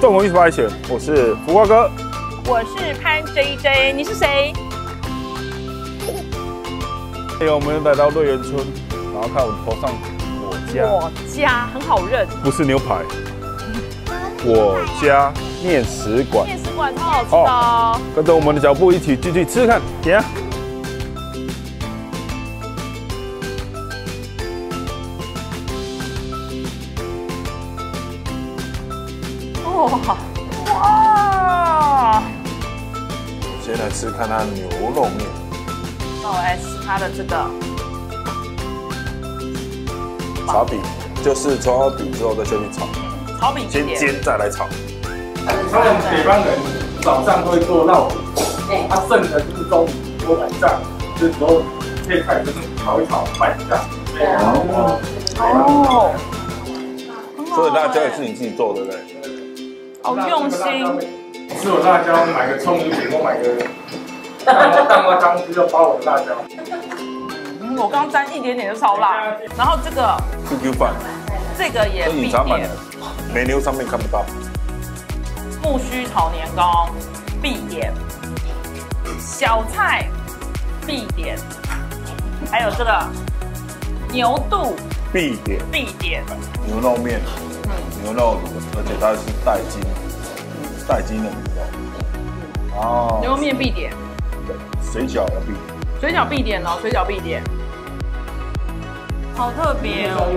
纵横100险，我是福瓜哥， 我是潘 JJ， 你是谁？ 我们来到乐园村，然后看我头上我家很好认， 不是牛排，我家面食馆， 面食馆超好吃的哦。 跟着我们的脚步一起进去吃吃看，点啊！ 哇！ 先来吃看它牛肉面。 那我来吃它的这个炒饼，就是搓好饼之后再下去炒， 炒饼先煎再来炒。 他们北方人早上会做烙饼，他剩的就是中午或晚上，这时候可以开始炒一炒拌一下。 哦， 所以辣椒也是你自己做的，对不对？ 好用心。 吃我辣椒，买个葱油饼或买个蛋花汤汁，就包我的辣椒。 我刚沾一点点就超辣，然后这个 QQ 饭， 这个也必点， 美妞上面看不到。 木须炒年糕必点，小菜必点，还有这个牛肚必点，牛肉面，牛肉卤，而且它是带筋的牛肉。哦， 牛肉面必点， 对，水饺要必点， 水饺必点哦，水饺必点，好特别哦！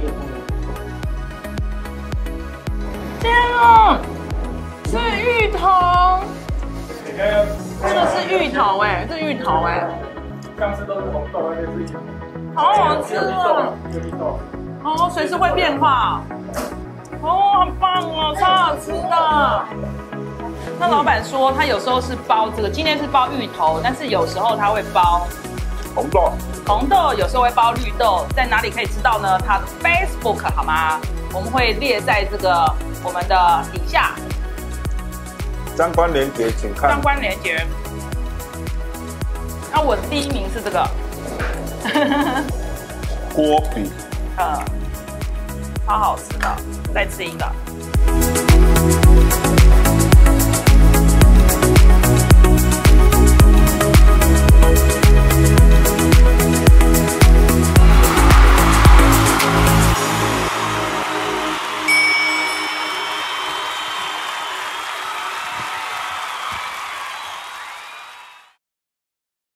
天啊，是芋头，这个是芋头哎，这芋头哎， 上次都是红豆，那些是好好吃哦！哦，随时会变化，哦，很棒哦，超好吃的。那老板说他有时候是包这个，今天是包芋头，但是有时候他会包红豆， 有时候会包绿豆，在哪里可以知道呢？他的 Facebook 好吗？我们会列在这个我们的底下。 相关连结请看。 相关连结。那我第一名是这个锅饼， 超好吃的，再吃一个。